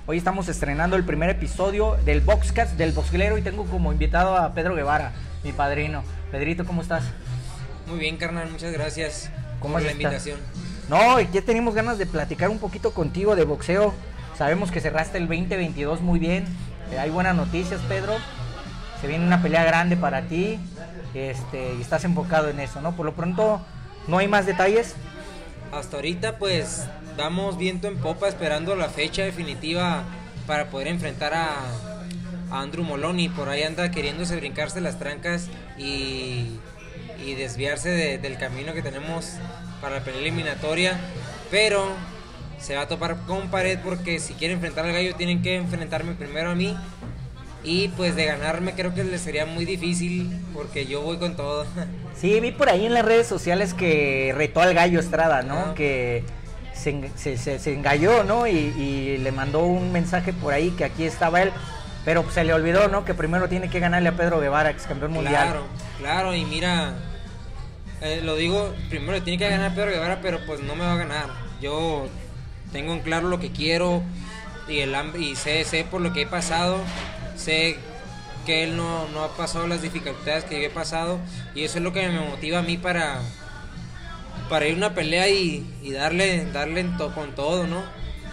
Hoy estamos estrenando el primer episodio del Boxcast del Boxglero y tengo como invitado a Pedro Guevara, mi padrino. Pedrito, ¿cómo estás? Muy bien, carnal, muchas gracias por la invitación. No, ya teníamos ganas de platicar un poquito contigo de boxeo. Sabemos que cerraste el 2022 muy bien. Hay buenas noticias, Pedro. Se viene una pelea grande para ti. Y estás enfocado en eso, ¿no? Por lo pronto, ¿no hay más detalles? Hasta ahorita, pues, damos viento en popa esperando la fecha definitiva para poder enfrentar a Andrew Moloney. Por ahí anda queriéndose brincarse las trancas y desviarse del camino que tenemos para la pelea eliminatoria. Pero se va a topar con pared porque si quiere enfrentar al gallo tienen que enfrentarme primero a mí. Y pues de ganarme creo que le sería muy difícil porque yo voy con todo. Sí, vi por ahí en las redes sociales que retó al gallo Estrada, ¿no? Que se engalló, ¿no? Y le mandó un mensaje por ahí que aquí estaba él. Pero pues, se le olvidó, ¿no? Que primero tiene que ganarle a Pedro Guevara, ex campeón mundial. Claro, y mira, lo digo, primero le tiene que ganar a Pedro Guevara, pero pues no me va a ganar. Yo tengo en claro lo que quiero y sé por lo que he pasado. Sé que él no ha pasado las dificultades que yo he pasado y eso es lo que me motiva a mí para ir a una pelea y darle con todo, ¿no?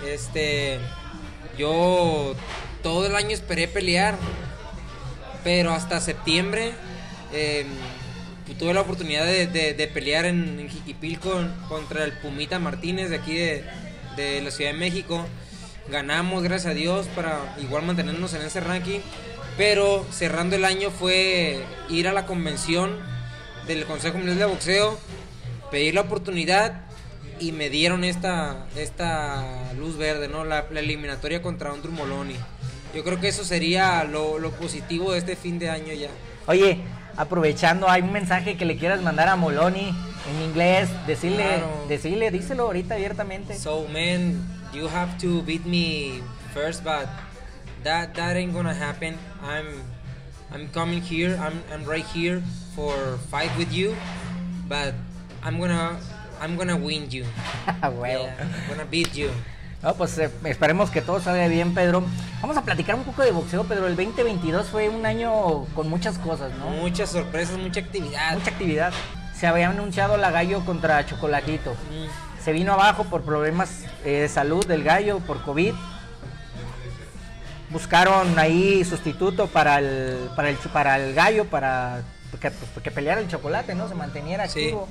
Yo todo el año esperé pelear, pero hasta septiembre tuve la oportunidad de pelear en Jiquipilco contra el Pumita Martínez de aquí de la Ciudad de México. Ganamos, gracias a Dios, para igual mantenernos en ese ranking. Pero cerrando el año fue ir a la convención del Consejo Mundial de Boxeo, pedir la oportunidad y me dieron esta luz verde, ¿no? La eliminatoria contra Andrew Moloney. Yo creo que eso sería lo positivo de este fin de año ya. Oye, aprovechando, hay un mensaje que le quieras mandar a Moloney en inglés, díselo ahorita abiertamente. So man, you have to beat me first, but that ain't gonna happen. I'm coming here. I'm right here for fight with you, but I'm gonna win you. Bueno. Yeah, I'm gonna beat you. No, pues esperemos que todo salga bien, Pedro. Vamos a platicar un poco de boxeo, Pedro. El 2022 fue un año con muchas cosas, ¿no? Muchas sorpresas, mucha actividad. Mucha actividad. Se había anunciado la Gallo contra Chocolatito. Se vino abajo por problemas de salud del gallo, por COVID. Buscaron ahí sustituto para el gallo, para que peleara el chocolate, ¿no? Se manteniera activo.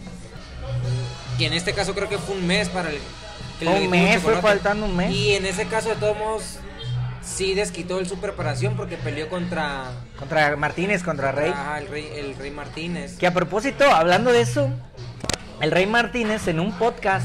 Y en este caso creo que fue un mes para el... Fue faltando un mes. Y en ese caso de todos modos sí desquitó su preparación porque peleó contra Martínez, contra Rey. El Rey Martínez. Que a propósito, hablando de eso, el Rey Martínez en un podcast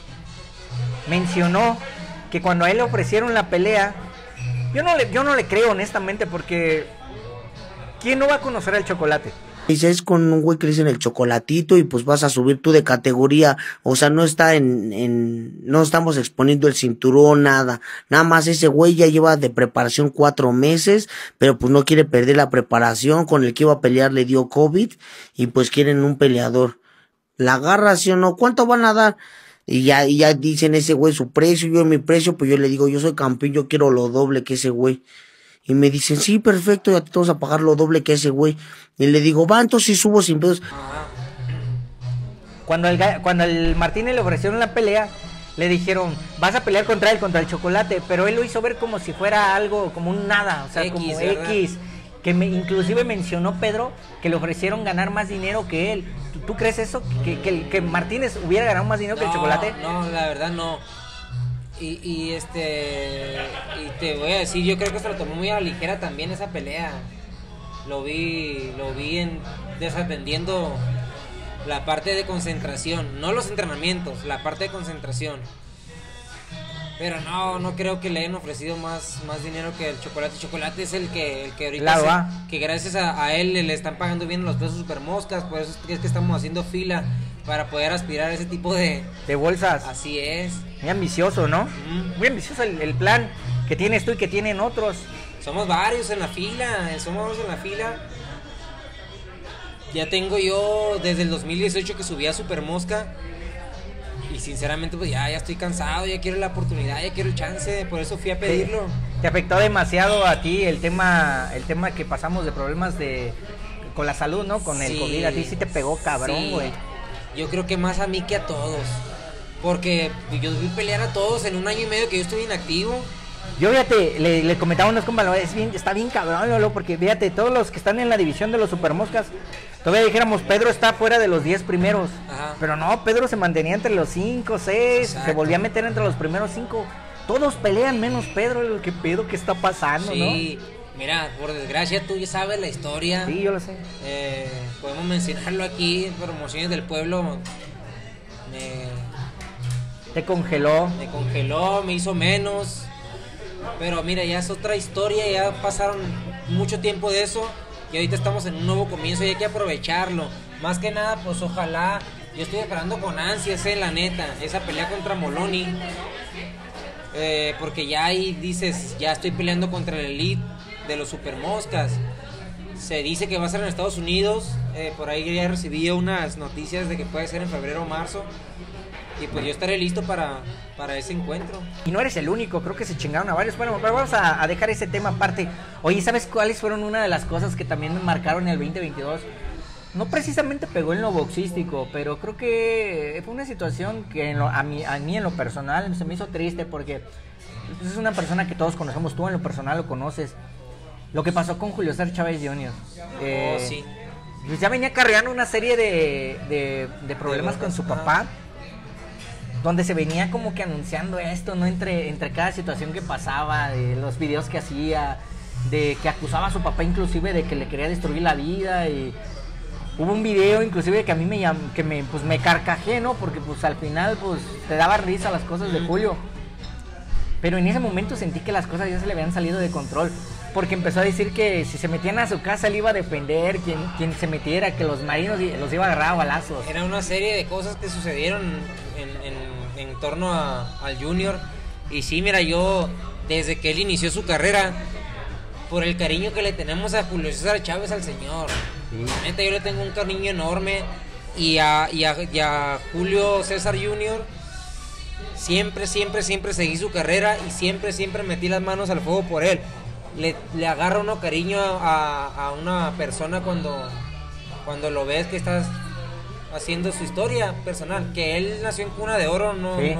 mencionó que cuando a él le ofrecieron la pelea, yo no le creo honestamente, porque ¿quién no va a conocer al Chocolate? Es con un güey que le dicen el Chocolatito y pues vas a subir tú de categoría, o sea, no está no estamos exponiendo el cinturón, nada más ese güey ya lleva de preparación 4 meses, pero pues no quiere perder la preparación, con el que iba a pelear le dio COVID y pues quieren un peleador. La agarra, ¿sí o no? ¿Cuánto van a dar? Y ya dicen ese güey su precio, yo mi precio, pues yo le digo, yo soy campeón, yo quiero lo doble que ese güey. Y me dicen, sí, perfecto, ya te vamos a pagar lo doble que ese güey. Y le digo, va, entonces sí subo sin pedos. Cuando el Martínez le ofrecieron la pelea, le dijeron, vas a pelear contra el Chocolate, pero él lo hizo ver como si fuera algo, como un nada, o sea, X, como ¿verdad? X. Que inclusive mencionó Pedro que le ofrecieron ganar más dinero que él. ¿Tú crees eso? ¿Que Martínez hubiera ganado más dinero que el Chocolate? No, la verdad no. Y te voy a decir, yo creo que se lo tomó muy a la ligera también esa pelea. Lo vi desatendiendo la parte de concentración, no los entrenamientos, la parte de concentración. Pero no creo que le hayan ofrecido más dinero que el Chocolate. El Chocolate es el que ahorita que gracias a él le están pagando bien los pesos super moscas. Por eso es que estamos haciendo fila para poder aspirar a ese tipo de bolsas. Así es. Muy ambicioso, ¿no? Muy ambicioso el plan que tienes tú y que tienen otros. Somos varios en la fila. Ya tengo yo desde el 2018 que subí a Super Mosca. Y sinceramente pues ya estoy cansado, ya quiero la oportunidad, ya quiero el chance, por eso fui a pedirlo. ¿Te afectó demasiado a ti el tema que pasamos de problemas con la salud, ¿no? Con el COVID, a ti sí te pegó cabrón, güey. Yo creo que más a mí que a todos, porque yo vi pelear a todos en un año y medio que yo estuve inactivo. Yo, fíjate, le comentaba a unos compas, está bien cabrón, Lolo, porque fíjate, todos los que están en la división de los Supermoscas, todavía dijéramos, Pedro está fuera de los 10 primeros. Ajá. Pero no, Pedro se mantenía entre los 5, 6, se volvía a meter entre los primeros 5. Todos pelean menos Pedro, ¿qué pedo que está pasando, sí, ¿no? Mira, por desgracia tú ya sabes la historia. Sí, yo lo sé. Podemos mencionarlo aquí en Promociones del Pueblo. Te congeló. Me congeló, me hizo menos. Pero mira, ya es otra historia, ya pasaron mucho tiempo de eso y ahorita estamos en un nuevo comienzo y hay que aprovecharlo. Más que nada, pues ojalá, yo estoy esperando con ansias, la neta, esa pelea contra Moloney. Porque ya ahí dices, ya estoy peleando contra el elite de los Supermoscas. Se dice que va a ser en Estados Unidos, por ahí ya recibí unas noticias de que puede ser en febrero o marzo. Y pues yo estaré listo para ese encuentro. Y no eres el único, creo que se chingaron a varios. Bueno, pero vamos a dejar ese tema aparte. Oye, ¿sabes cuáles fueron una de las cosas que también me marcaron en el 2022? No precisamente pegó en lo boxístico, pero creo que fue una situación que a mí en lo personal se me hizo triste porque es una persona que todos conocemos, tú en lo personal lo conoces. Lo que pasó con Julio César Chávez Jr. Sí. Pues ya venía acarreando una serie de problemas con su papá, donde se venía como que anunciando esto, ¿no? Entre cada situación que pasaba, de los videos que hacía, de que acusaba a su papá inclusive de que le quería destruir la vida. Y hubo un video inclusive que a mí me carcajé, ¿no? Porque pues al final pues te daba risa las cosas de Julio. Pero en ese momento sentí que las cosas ya se le habían salido de control, porque empezó a decir que si se metían a su casa él iba a defender, quien se metiera, que los marinos los iba a agarrar a balazos. Era una serie de cosas que sucedieron en torno al Junior. Y sí, mira, yo desde que él inició su carrera, por el cariño que le tenemos a Julio César Chávez, al señor, neta, yo le tengo un cariño enorme. Y a Julio César Junior siempre seguí su carrera y siempre metí las manos al fuego por él. Le agarra uno cariño a una persona cuando lo ves que estás haciendo su historia personal. Que él nació en cuna de oro,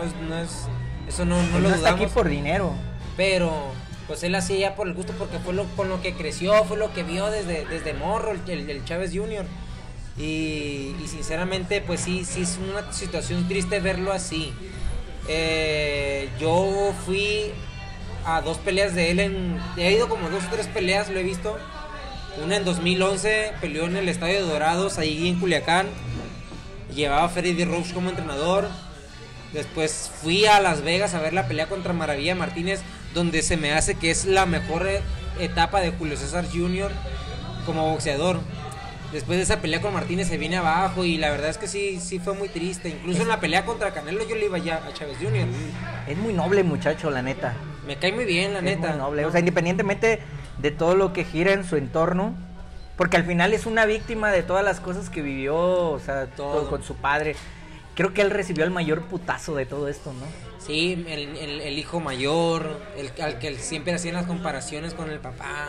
eso no lo dudamos. Está aquí por dinero. Pero pues él hacía ya por el gusto, porque fue con lo que creció, fue lo que vio desde morro, el Chávez Jr. Y sinceramente pues sí es una situación triste verlo así. Yo fui a 2 peleas de él, he ido como 2 o 3 peleas, lo he visto. Una en 2011, peleó en el Estadio de Dorados, ahí en Culiacán. Llevaba a Freddy Roach como entrenador. Después fui a Las Vegas a ver la pelea contra Maravilla Martínez, donde se me hace que es la mejor etapa de Julio César Jr. como boxeador. Después de esa pelea con Martínez se viene abajo y la verdad es que sí fue muy triste. Incluso en la pelea contra Canelo yo le iba ya a Chávez Jr. Es muy noble muchacho, la neta. Me cae muy bien, la neta. Muy noble, o sea, independientemente de todo lo que gira en su entorno, porque al final es una víctima de todas las cosas que vivió, o sea, todo con su padre. Creo que él recibió el mayor putazo de todo esto, ¿no? Sí, el hijo mayor, al que siempre hacían las comparaciones con el papá.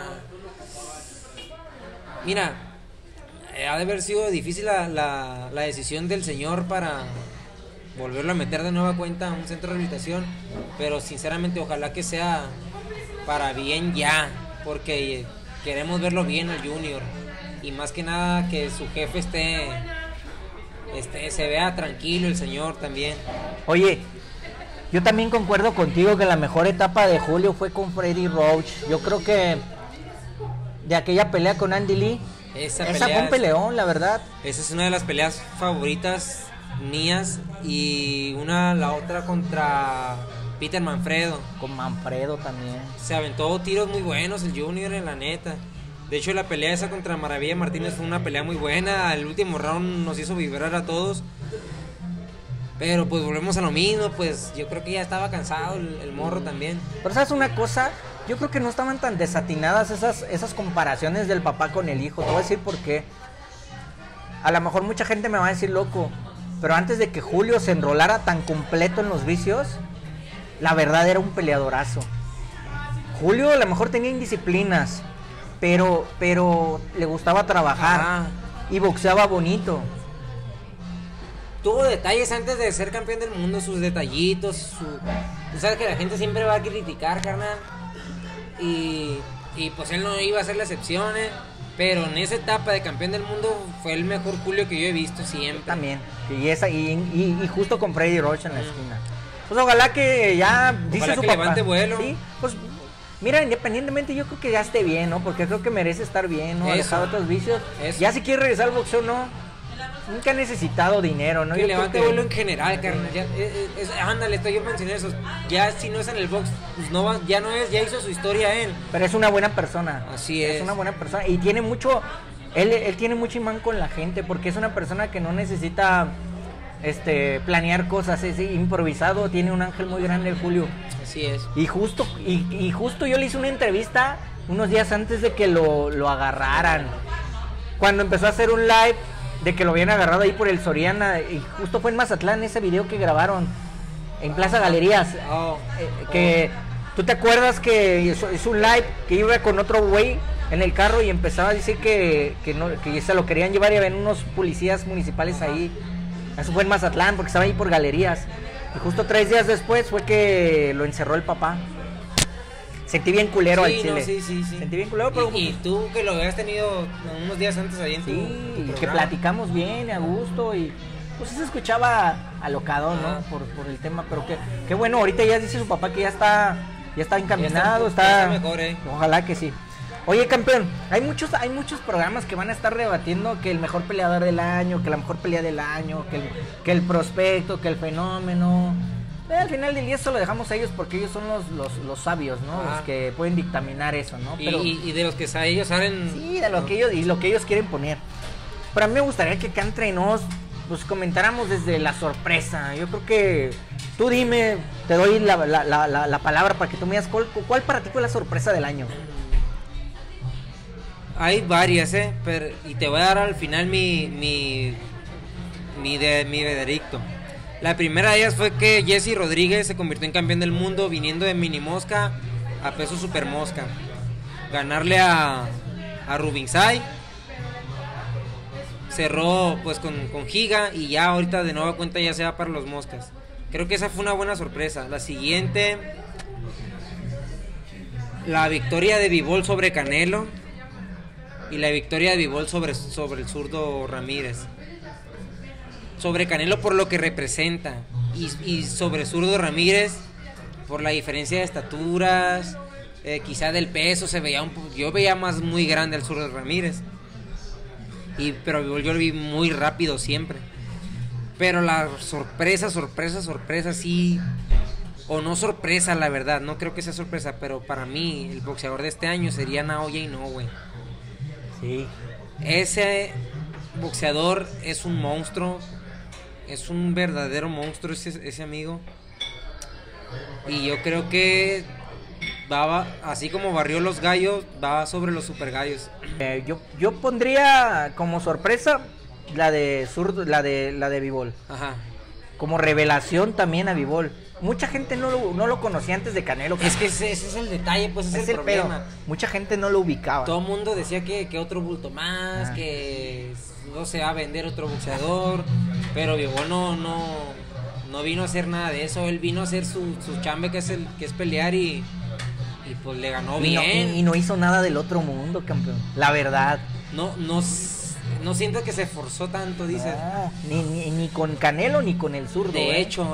Mira, ha de haber sido difícil la decisión del señor para volverlo a meter de nueva cuenta a un centro de rehabilitación, pero sinceramente ojalá que sea para bien ya, porque queremos verlo bien al Junior, y más que nada que su jefe se vea tranquilo, el señor también. Oye, yo también concuerdo contigo que la mejor etapa de Julio fue con Freddy Roach. Yo creo que de aquella pelea con Andy Lee, esa fue un peleón, la verdad. Esa es una de las peleas favoritas mías, y la otra contra Peter Manfredo. Con Manfredo también. Se aventó tiros muy buenos el Junior, en la neta. De hecho, la pelea esa contra Maravilla Martínez fue una pelea muy buena. El último round nos hizo vibrar a todos. Pero pues volvemos a lo mismo, pues yo creo que ya estaba cansado el morro también. Pero ¿sabes una cosa? Yo creo que no estaban tan desatinadas esas comparaciones del papá con el hijo. Te voy a decir por qué. A lo mejor mucha gente me va a decir loco, pero antes de que Julio se enrolara tan completo en los vicios, la verdad era un peleadorazo. Julio a lo mejor tenía indisciplinas, pero le gustaba trabajar y boxeaba bonito. Tuvo detalles antes de ser campeón del mundo, sus detallitos, tú sabes que la gente siempre va a criticar, carnal, y pues él no iba a ser la excepción, pero en esa etapa de campeón del mundo fue el mejor Julio que yo he visto siempre. También, y justo con Freddy Roach en la esquina. Pues ojalá que ya, dice ojalá su que papá. levante vuelo. Sí, pues mira, independientemente yo creo que ya esté bien, ¿no? Porque creo que merece estar bien, ¿no? Dejar otros vicios. Eso. Ya si quiere regresar al boxeo, no. Nunca ha necesitado dinero, ¿no? Que Yo levante creo que... vuelo en general, carnal. Ándale, yo mencioné eso. Ya si no es en el box, pues no va, ya no es, ya hizo su historia él. Pero es una buena persona. Así es. Es una buena persona y tiene mucho, él tiene mucho imán con la gente porque es una persona que no necesita planear cosas, es improvisado, tiene un ángel muy grande, Julio. Así es. Y justo yo le hice una entrevista unos días antes de que lo agarraran. Cuando empezó a hacer un live de que lo habían agarrado ahí por el Soriana, y justo fue en Mazatlán ese video que grabaron en Plaza Galerías. ¿Tú te acuerdas que es un live que iba con otro güey en el carro y empezaba a decir que se lo querían llevar y había unos policías municipales ahí? Eso fue en Mazatlán porque estaba ahí por Galerías. Y justo 3 días después fue que lo encerró el papá. Sentí bien culero al chile. No, sí. Sentí bien culero, pero... Y tú que lo habías tenido unos días antes ahí en tu y que platicamos bien, a gusto, y pues se escuchaba alocado, ¿no? Por el tema, pero qué bueno, ahorita ya dice su papá que ya está encaminado, ya está mejor, Ojalá que sí. Oye, campeón, hay muchos programas que van a estar debatiendo que el mejor peleador del año, que la mejor pelea del año, que el prospecto, que el fenómeno. Al final del día eso lo dejamos a ellos porque ellos son los sabios, ¿no? Los que pueden dictaminar eso, ¿no? Pero, y de los que ellos saben... Sí, de lo que ellos quieren poner. Pero a mí me gustaría que acá entre nos pues comentáramos desde la sorpresa. Yo creo que tú dime, te doy la palabra para que tú me digas cuál para ti fue la sorpresa del año. Hay varias, y te voy a dar al final mi veredicto. La primera de ellas fue que Jesse Rodríguez se convirtió en campeón del mundo viniendo de mini mosca a peso super mosca. Ganarle a Rubinsay. Cerró pues con Giga y ya ahorita de nueva cuenta ya se va para los moscas. Creo que esa fue una buena sorpresa. La siguiente, la victoria de Bivol sobre Canelo y la victoria de Bivol sobre el zurdo Ramírez. Sobre Canelo por lo que representa y sobre zurdo Ramírez por la diferencia de estaturas, quizá del peso yo veía muy grande al zurdo Ramírez, pero yo lo vi muy rápido siempre. Pero la sorpresa sí, o no sorpresa, la verdad, no creo que sea sorpresa, pero para mí el boxeador de este año sería Naoya Inoue. Sí. Ese boxeador es un monstruo. Es un verdadero monstruo ese amigo. Y yo creo que así como barrió los gallos, va sobre los super gallos. Yo pondría como sorpresa la de Bivol. Ajá. Como revelación también a Bivol. Mucha gente no lo conocía antes de Canelo. Es que ese es el detalle, pues ese es el problema. Pedo. Mucha gente no lo ubicaba. Todo el mundo decía que otro bulto más, que no se va a vender otro boxeador. Pero Bivol no vino a hacer nada de eso. Él vino a hacer su chambe, que es pelear, y pues le ganó bien. Y no hizo nada del otro mundo, campeón. La verdad. No siento que se esforzó tanto, dices. No, ni con Canelo ni con el zurdo. De hecho.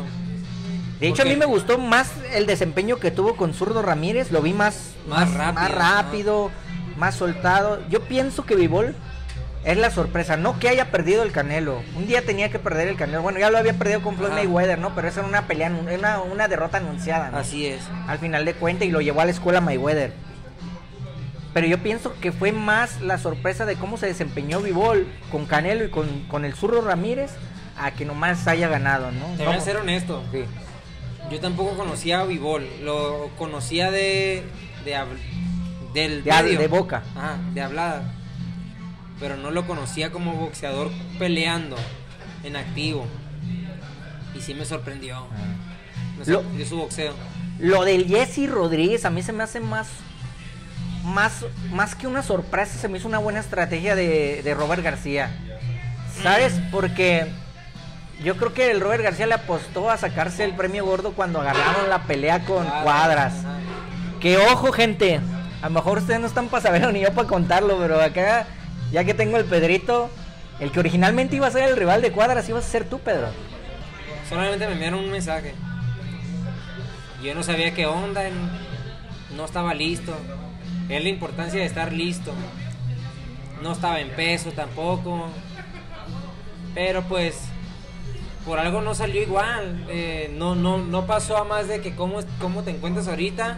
De hecho, a mí me gustó más el desempeño que tuvo con zurdo Ramírez. Lo vi más rápido, más soltado. Yo pienso que Bivol es la sorpresa. No que haya perdido el Canelo. Un día tenía que perder el Canelo. Bueno, ya lo había perdido con Floyd Mayweather, ¿no? Pero esa era una pelea, una derrota anunciada, ¿no? Así es. Al final de cuentas, y lo llevó a la escuela Mayweather. Pero yo pienso que fue más la sorpresa de cómo se desempeñó Bivol con Canelo y con el zurdo Ramírez, a que nomás haya ganado, ¿no? Te voy a ser honesto. Sí. Yo tampoco conocía a Bivol. Lo conocía de boca. De hablada. Pero no lo conocía como boxeador peleando. en activo. Y sí me sorprendió. Me sorprendió su boxeo. Lo del Jesse Rodríguez a mí se me hace más que una sorpresa, se me hizo una buena estrategia de Robert García. ¿Sabes? Porque yo creo que el Robert García le apostó a sacarse el premio gordo cuando agarraron la pelea con Cuadras. Que ojo, gente, a lo mejor ustedes no están para saberlo ni yo para contarlo, pero acá, ya que tengo el Pedrito, el que originalmente iba a ser el rival de Cuadras ibas a ser tú, Pedro. Solamente me enviaron un mensaje. Yo no sabía qué onda, no estaba listo. Es la importancia de estar listo. No estaba en peso tampoco. Pero pues por algo no salió igual. No pasó a más de que cómo te encuentras ahorita.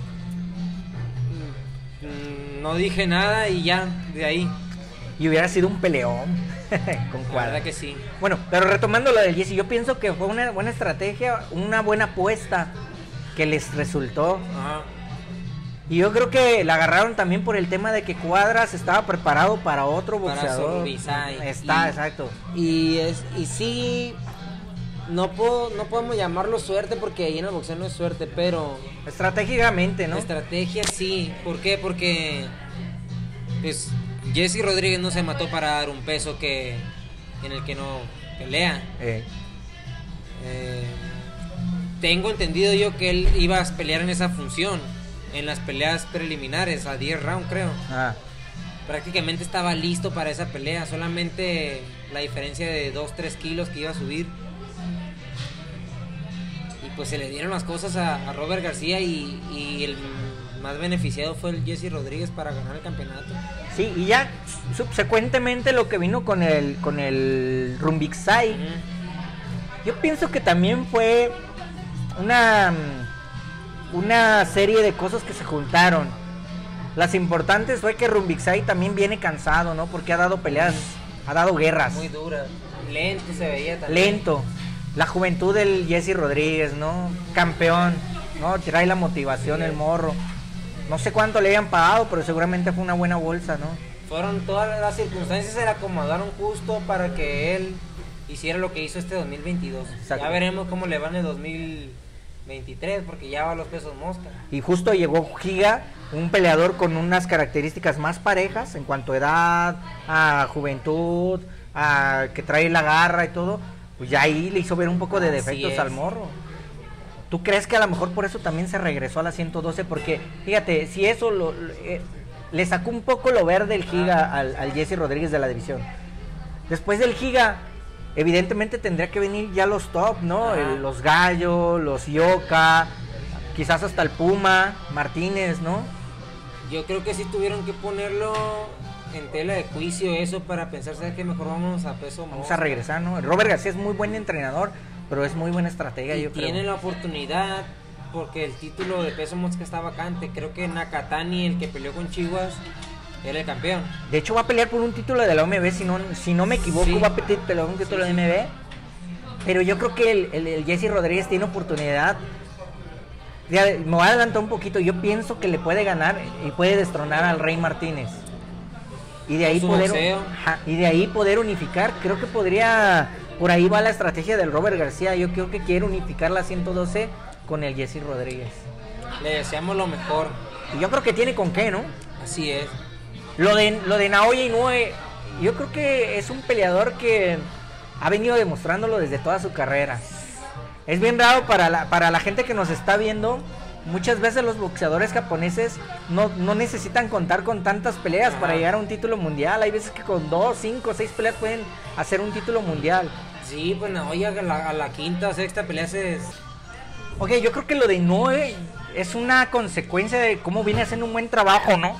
No dije nada y ya, de ahí. Y hubiera sido un peleón con Cuadras. La verdad que sí. Bueno, pero retomando lo del Jesse, yo pienso que fue una buena estrategia, una buena apuesta que les resultó. Ajá. Y yo creo que la agarraron también por el tema de que Cuadras estaba preparado para otro boxeador. Exacto. Y sí, no podemos llamarlo suerte porque ahí en el boxeo no es suerte, pero estratégicamente, ¿no? Estrategia sí. ¿Por qué? Porque pues Jesse Rodríguez no se mató para dar un peso en el que no pelea. Tengo entendido yo que él iba a pelear en esa función, en las peleas preliminares, a 10 rounds creo. Prácticamente estaba listo para esa pelea, solamente la diferencia de 2-3 kilos que iba a subir. Y pues se le dieron las cosas a Robert García y el más beneficiado fue el Jesse Rodríguez para ganar el campeonato. Sí, y ya subsecuentemente lo que vino con el Rumbixai, yo pienso que también fue una serie de cosas que se juntaron. Las importantes fue que Rumbixai también viene cansado, ¿no? Porque ha dado peleas, ha dado guerras. Muy duras. Lento se veía también. Lento. La juventud del Jesse Rodríguez, ¿no? Campeón, ¿no? Trae la motivación el morro. No sé cuánto le habían pagado, pero seguramente fue una buena bolsa, ¿no? Fueron todas las circunstancias, se le acomodaron justo para que él hiciera lo que hizo este 2022. Exacto. Ya veremos cómo le va en el 2023, porque ya va a los pesos mosca. Y justo llegó Giga, un peleador con unas características más parejas en cuanto a edad, a juventud, a que trae la garra y todo. Pues ya ahí le hizo ver un poco de defectos al morro. ¿Tú crees que a lo mejor por eso también se regresó a la 112? Porque, fíjate, si eso le sacó un poco lo verde el Giga al Jesse Rodríguez de la división. Después del Giga, evidentemente tendría que venir ya los top, ¿no? Los Gallo, los Ioka, quizás hasta el Puma, Martínez, ¿no? Yo creo que sí tuvieron que ponerlo en tela de juicio eso para pensar, ¿sabes qué? Mejor vamos a peso mosca. Vamos a regresar, ¿no? Robert García es muy buen entrenador, pero es muy buena estratega, yo creo. Tiene la oportunidad porque el título de peso mosca está vacante. Creo que Nakatani, el que peleó con Chihuas, era el campeón. De hecho va a pelear por un título de la OMB, si no me equivoco, sí. Va a pelear por un título de OMB. Pero yo creo que el Jesse Rodríguez tiene oportunidad. Ya, me voy a adelantar un poquito. Yo pienso que le puede ganar y puede destronar al Rey Martínez. Y de ahí poder unificar. Creo que podría. Por ahí va la estrategia del Robert García. Yo creo que quiere unificar la 112 con el Jesse Rodríguez. Le deseamos lo mejor. Y yo creo que tiene con qué, ¿no? Así es. Lo de Naoya Inoue, yo creo que es un peleador que ha venido demostrándolo desde toda su carrera. Es bien raro para la gente que nos está viendo. Muchas veces los boxeadores japoneses no necesitan contar con tantas peleas para llegar a un título mundial. Hay veces que con 2, 5, 6 peleas pueden hacer un título mundial. Sí, pues Naoya a la quinta o sexta pelea Ok, yo creo que lo de Inoue es una consecuencia de cómo viene haciendo un buen trabajo, ¿no?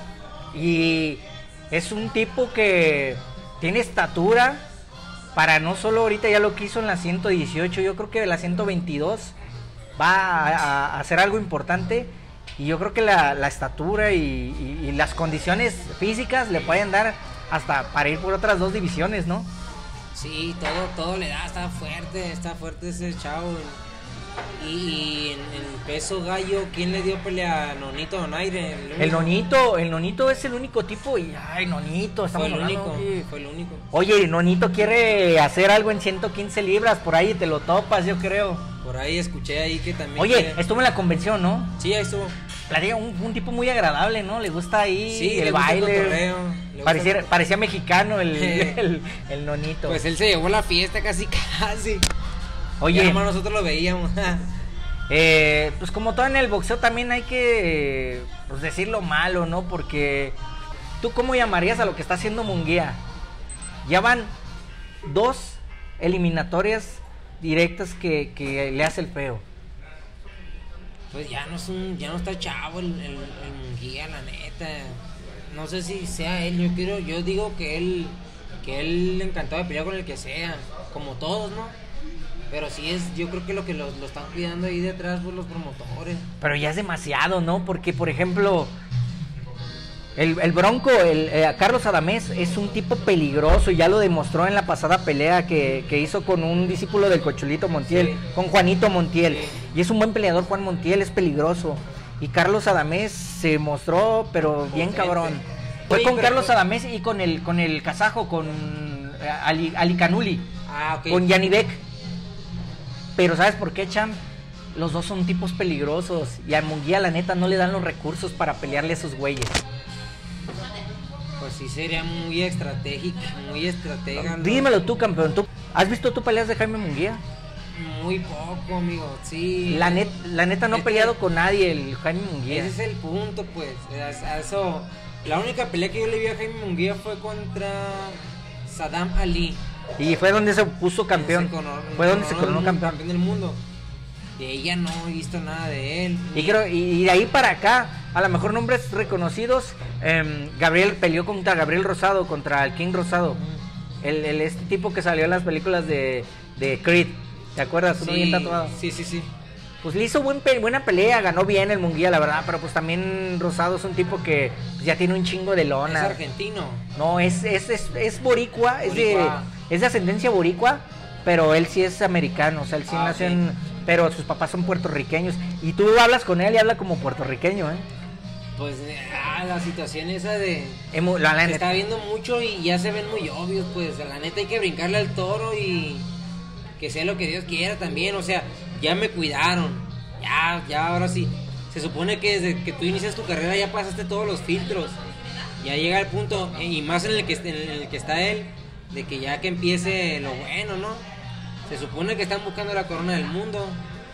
Y es un tipo que tiene estatura para no solo ahorita ya lo que hizo en la 118, yo creo que de la 122 va a hacer algo importante. Y yo creo que la estatura y las condiciones físicas le pueden dar hasta para ir por otras 2 divisiones, ¿no? Sí, todo le da, está fuerte ese chavo. Y en peso gallo, ¿quién le dio pelea a Nonito Donaire? El Nonito es el único tipo y ay, Nonito, estamos Fue el hablando, único, oye. fue el único. Oye, Nonito quiere hacer algo en 115 libras, por ahí te lo topas, yo creo. Por ahí escuché ahí que también... Oye, estuvo en la convención, ¿no? Sí, ahí estuvo. Platica, un tipo muy agradable, ¿no? Le gusta ahí Sí, el le gusta el baile. cotorreo, le gusta Parecía mexicano el Nonito. Pues él se llevó la fiesta casi. Oye, Ya nomás nosotros lo veíamos. pues como todo en el boxeo también hay que pues, decir lo malo, ¿no? Porque ¿tú cómo llamarías a lo que está haciendo Munguía? Ya van 2 eliminatorias directas que le hace el feo. Pues ya no está chavo el Munguía, la neta. No sé si sea él, yo digo que él encantado de pelear con el que sea, como todos, ¿no? Pero sí yo creo que lo están cuidando ahí detrás pues los promotores. Pero ya es demasiado, ¿no? Porque, por ejemplo, el Bronco, Carlos Adamés es un tipo peligroso y ya lo demostró en la pasada pelea que hizo con un discípulo del Cocholito Montiel, Sí. con Juanito Montiel. Sí. Y es un buen peleador, Juan Montiel, es peligroso. Y Carlos Adamés se mostró, pero bien Potente. cabrón. Fue Oye, con pero Carlos fue- Adamés y con el kazajo, con Ali Canuli, Ah, ok. con Yanibek. Pero ¿sabes por qué, Cham? Los dos son tipos peligrosos y a Munguía la neta no le dan los recursos para pelearle a esos güeyes. Pues sí sería muy estratégico, muy estratega. ¿no? Dímelo tú, campeón. ¿Has visto tú peleas de Jaime Munguía? Muy poco, amigo, sí. La neta no ha Es que- peleado con nadie el Jaime Munguía. Ese es el punto, pues. Eso, la única pelea que yo le vi a Jaime Munguía fue contra Saddam Ali. Y fue donde se puso campeón. Fue donde se coronó campeón. del mundo. De ella no he visto nada de él. Y de ahí para acá, a lo mejor nombres reconocidos, Gabriel peleó contra Gabriel Rosado, contra el King Rosado. Este tipo que salió en las películas de Creed. ¿Te acuerdas? Uno bien tatuado. Sí. Pues le hizo buena pelea, ganó bien el Munguía, la verdad, pero pues también Rosado es un tipo que pues, ya tiene un chingo de Es lona. argentino. No, es boricua, Boricua. es de ascendencia boricua, pero él sí es americano, o sea, él sí nació ok. pero sus papás son puertorriqueños. Y tú hablas con él y habla como puertorriqueño, ¿eh? Pues la situación esa de... La Se neta. está viendo mucho y ya se ven muy obvios, pues la neta hay que brincarle al toro y que sea lo que Dios quiera también, o sea, ya me cuidaron, ya ahora sí, se supone que desde que tú inicias tu carrera ya pasaste todos los filtros, ya llega el punto, y más en el que está él, de que ya que empiece lo bueno, ¿no? Se supone que están buscando la corona del mundo.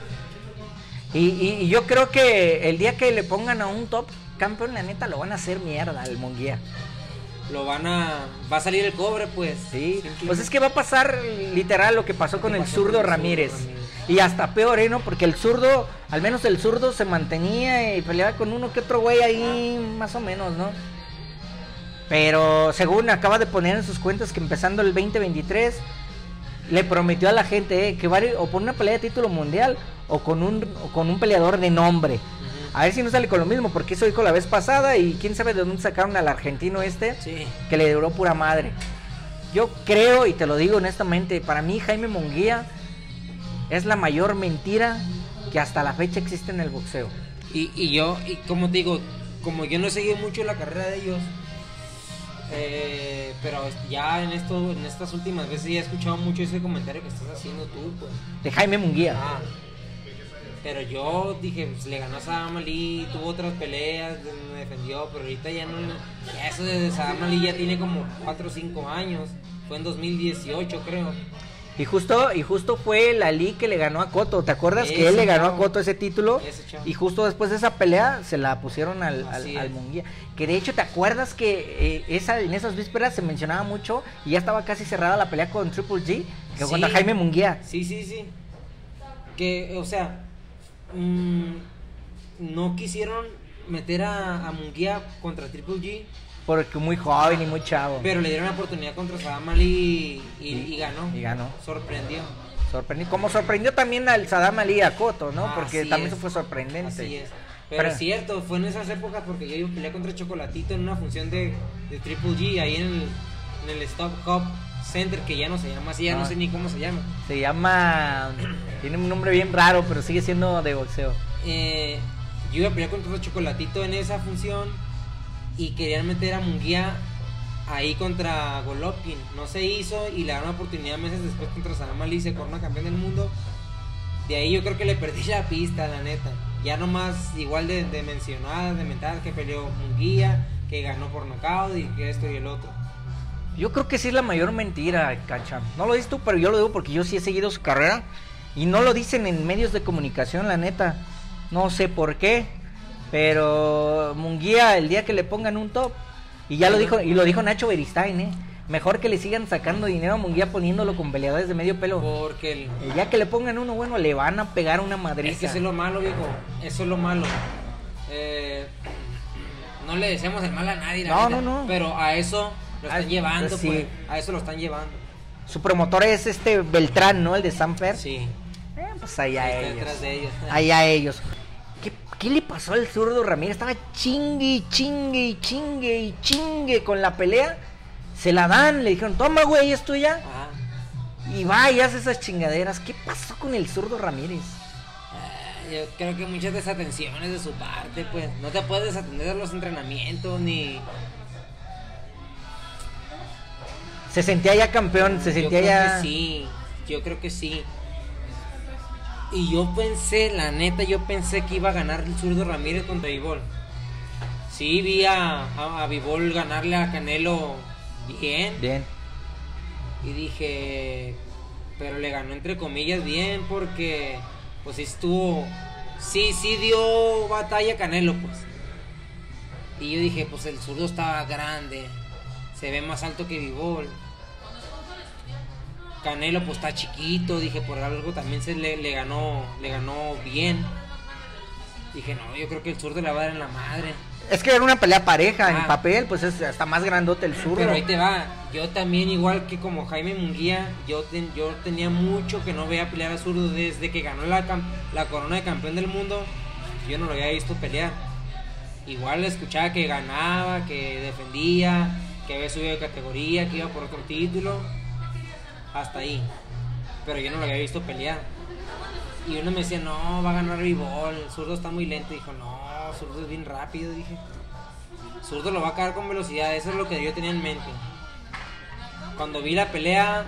Y yo creo que el día que le pongan a un top campeón, la neta lo van a hacer mierda al Munguía. Va a salir el cobre, pues. Sí, Simplemente. pues es que va a pasar literal lo que pasó con el zurdo Ramírez. Y hasta peor, ¿no? Porque el zurdo, al menos el zurdo se mantenía y peleaba con uno que otro güey ahí, más o menos, ¿no? Pero según acaba de poner en sus cuentas que empezando el 2023, le prometió a la gente que va a ir o por una pelea de título mundial o con un peleador de nombre. Ujú. A ver si no sale con lo mismo, porque eso dijo la vez pasada y quién sabe de dónde sacaron al argentino Sí. que le duró pura madre. Yo creo, y te lo digo honestamente, para mí Jaime Munguía es la mayor mentira que hasta la fecha existe en el boxeo. Y como te digo, como yo no he seguido mucho la carrera de ellos, pero ya en estas últimas veces ya he escuchado mucho ese comentario que estás haciendo tú, pues. De Jaime Munguía. Pero yo dije, pues, le ganó a Saddam Ali, tuvo otras peleas, me defendió, pero ahorita ya no, ya eso de Saddam Ali ya tiene como 4 o 5 años, fue en 2018 creo. Y justo fue el Ali que le ganó a Cotto. ¿Te acuerdas que Ese él le ganó a chavo. Cotto ese título? Ese chavo. Y justo después de esa pelea se la pusieron al Así es. Munguía. Que de hecho, ¿te acuerdas que en esas vísperas se mencionaba mucho y ya estaba casi cerrada la pelea con Triple G? Que Sí. contra Jaime Munguía. Sí. Que, o sea, no quisieron meter a Munguía contra Triple G, Porque muy joven y muy chavo. pero le dieron la oportunidad contra Saddam Ali y ganó. Y ganó. Sorprendió. Como sorprendió también al Saddam Ali a Cotto, ¿no? Porque Así también es. eso fue sorprendente. Así es. Pero es cierto, fue en esas épocas porque yo peleé contra Chocolatito en una función de Triple G ahí en el Stop Cup Center, que ya no se llama así, ya no sé ni cómo se llama. Se llama... Tiene un nombre bien raro, pero sigue siendo de boxeo. Yo iba a pelear contra otro Chocolatito en esa función y querían meter a Munguía ahí contra Golovkin. No se hizo y le dieron una oportunidad meses después contra Sam Ali, se corona campeón del mundo. De ahí yo creo que le perdí la pista, la neta. Ya nomás igual de mencionar, de mentar que peleó Munguía, que ganó por nocaut y que esto y el otro. Yo creo que sí es la mayor mentira, Cancha. No lo dices tú, pero yo lo digo porque yo sí he seguido su carrera. Y no lo dicen en medios de comunicación, la neta. No sé por qué. Pero Munguía, el día que le pongan un top. Y ya lo dijo, y lo dijo Nacho Beristain, mejor que le sigan sacando dinero a Munguía poniéndolo con peleadores de medio pelo. Porque el día que le pongan uno bueno, le van a pegar una madriza. Es que eso es lo malo, viejo. Eso es lo malo. No le deseamos el mal a nadie, la neta, no. Pero a eso lo están llevando, sí. Pues. A eso lo están llevando. Su promotor es Beltrán, ¿no? El de Sanfer. Sí. Pues allá ellos. Detrás de ellos. Allá ellos. ¿Qué le pasó al zurdo Ramírez? Estaba chingue con la pelea. Se la dan, le dijeron, toma, güey, es tuya. Ajá. Y va y hace esas chingaderas. ¿Qué pasó con el zurdo Ramírez? Yo creo que muchas desatenciones de su parte, pues. No te puedes desatender de los entrenamientos, ni... Se sentía ya campeón, se sentía ya... Yo creo que sí. Y yo pensé, la neta, que iba a ganar el zurdo Ramírez contra Bivol. Sí, vi a Bivol ganarle a Canelo bien. Y dije, pero le ganó entre comillas bien porque, pues sí estuvo, sí dio batalla a Canelo, pues. Y yo dije, pues el zurdo estaba grande, se ve más alto que Bivol. Canelo pues está chiquito, dije, por algo también le ganó bien. Dije, no, yo creo que el zurdo le va a dar en la madre. Es que era una pelea pareja, en papel, pues está más grandote el zurdo. Pero ahí te va, yo también igual que como Jaime Munguía, yo tenía mucho que no veía pelear a zurdo desde que ganó la corona de campeón del mundo. Yo no lo había visto pelear. Igual escuchaba que ganaba, que defendía, que había subido de categoría, que iba por otro título. Hasta ahí. Pero yo no lo había visto pelear. Y uno me decía, no, va a ganar Bivol, el zurdo está muy lento. Dijo, no, el zurdo es bien rápido. Dije, zurdo lo va a acabar con velocidad. Eso es lo que yo tenía en mente. Cuando vi la pelea,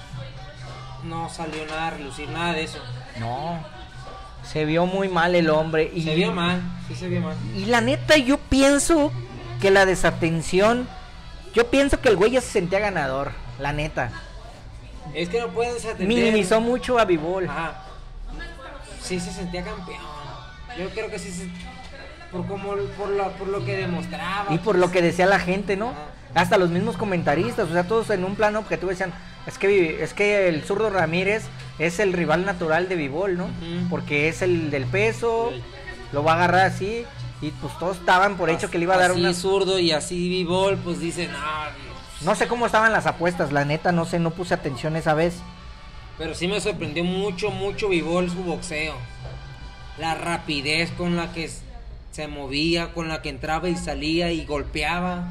no salió nada a relucir, nada de eso. No, se vio muy mal el hombre. Se vio mal, sí se vio mal. Y la neta, yo pienso que la desatención, yo pienso que el güey ya se sentía ganador, la neta. Es que no puedes desatender. Minimizó mucho a Bivol. Ajá. Sí se sentía campeón. Yo creo que sí por lo que demostraba. Y por lo que decía la gente, ¿no? Ajá. Hasta los mismos comentaristas, o sea, todos en un plano objetivo decían, es que el zurdo Ramírez es el rival natural de Bivol, ¿no? Uh-huh. Porque es el del peso, sí. Lo va a agarrar así, y pues todos estaban por hecho que le iba a dar una... Así zurdo y así Bivol, pues dicen, no sé cómo estaban las apuestas, la neta, no sé, no puse atención esa vez. Pero sí me sorprendió mucho Bivol su boxeo. La rapidez con la que se movía, con la que entraba y salía y golpeaba.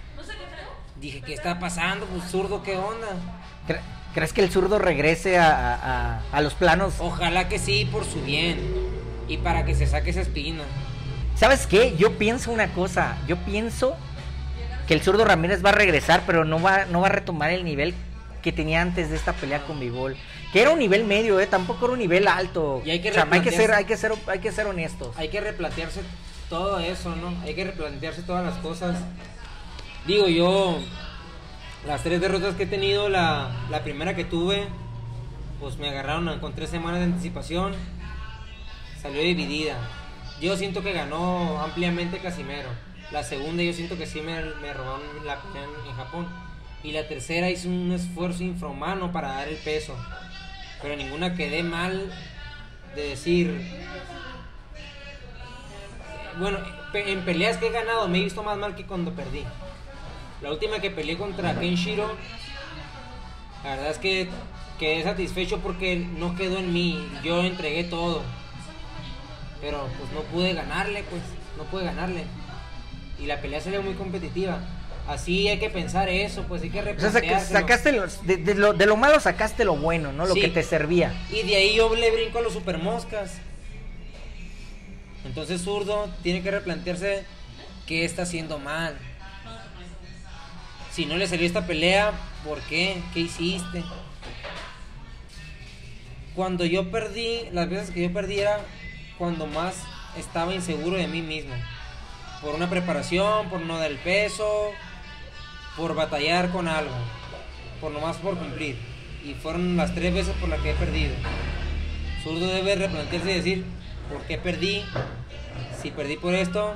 Dije, ¿qué está pasando? Pues zurdo, ¿qué onda? ¿Crees que el zurdo regrese a los planos? Ojalá que sí, por su bien. Y para que se saque esa espina. ¿Sabes qué? Yo pienso una cosa. Yo pienso que el zurdo Ramírez va a regresar, pero no va a retomar el nivel que tenía antes de esta pelea con Bivol, que era un nivel medio, tampoco era un nivel alto. Y hay que ser honestos. Hay que replantearse todo eso, ¿no? Hay que replantearse todas las cosas. Digo, yo las 3 derrotas que he tenido, la primera que tuve, pues me agarraron con 3 semanas de anticipación. Salió dividida. Yo siento que ganó ampliamente Casimero. La segunda yo siento que sí me robaron la pelea en Japón. Y la tercera hice un esfuerzo infrahumano para dar el peso. Pero ninguna quedé mal de decir... Bueno, en peleas que he ganado me he visto más mal que cuando perdí. La última que peleé contra Kenshiro, la verdad es que quedé satisfecho porque no quedó en mí. Yo entregué todo. Pero pues no pude ganarle, Y la pelea salió muy competitiva. así hay que pensar eso, pues hay que O sea, replanteárselo. sacaste de lo malo sacaste lo bueno, ¿no? Lo Sí. que te servía. Y de ahí yo le brinco a los supermoscas. Entonces Zurdo tiene que replantearse qué está haciendo mal. Si no le salió esta pelea, ¿por qué? ¿Qué hiciste? Cuando yo perdí, las veces que yo perdí era cuando más estaba inseguro de mí mismo. Por una preparación, por no dar el peso, por batallar con algo, por nomás por cumplir. Y fueron las 3 veces por las que he perdido. Zurdo debe replantearse y decir, ¿por qué perdí? Si perdí por esto,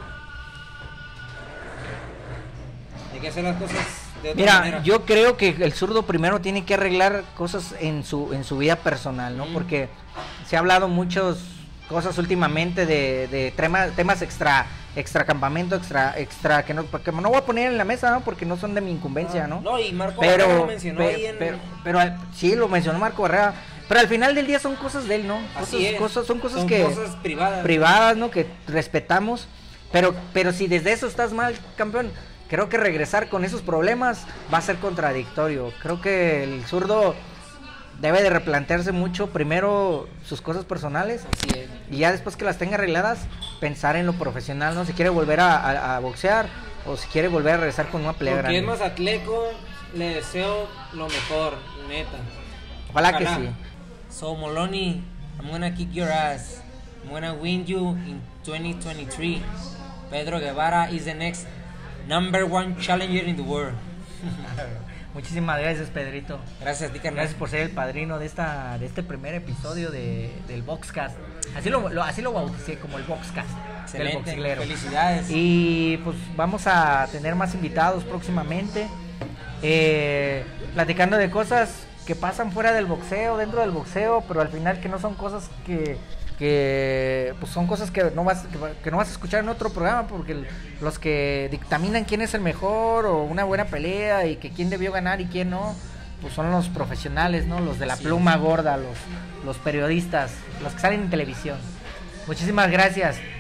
hay que hacer las cosas de otra Mira, manera. yo creo que el Zurdo primero tiene que arreglar cosas en su vida personal, ¿no? Porque se ha hablado muchas cosas últimamente de temas extra campamento, extra que no voy a poner en la mesa, ¿no? Porque no son de mi incumbencia, ¿no? No, y Marco Barrera lo mencionó ahí en... pero sí, lo mencionó Marco Barrera. Pero al final del día son cosas de él, ¿no? Así es. Son cosas privadas. privadas, ¿no? Que respetamos. Pero si desde eso estás mal, campeón, creo que regresar con esos problemas va a ser contradictorio. Creo que el Zurdo debe de replantearse mucho primero sus cosas personales. Así es. Y ya después que las tenga arregladas, pensar en lo profesional, ¿no? Si quiere volver a boxear o si quiere volver a regresar con una pelea Porque grande. es más atleco, le deseo lo mejor, neta. Ojalá que sí. So Moloney, I'm gonna kick your ass. I'm gonna win you in 2023. Pedro Guevara is the next #1 challenger in the world. Muchísimas gracias, Pedrito. Gracias a ti, carnal. Gracias por ser el padrino de este primer episodio del Boxcast. Así lo bauticé como el Boxcast. Del Excelente, boxilero. felicidades. Y pues vamos a tener más invitados próximamente. Platicando de cosas que pasan fuera del boxeo, dentro del boxeo, pero al final que no son cosas que pues son cosas que no vas a escuchar en otro programa, porque los que dictaminan quién es el mejor o una buena pelea y que quién debió ganar y quién no, pues son los profesionales, ¿no? Los de la pluma gorda, los periodistas, los que salen en televisión. Muchísimas gracias.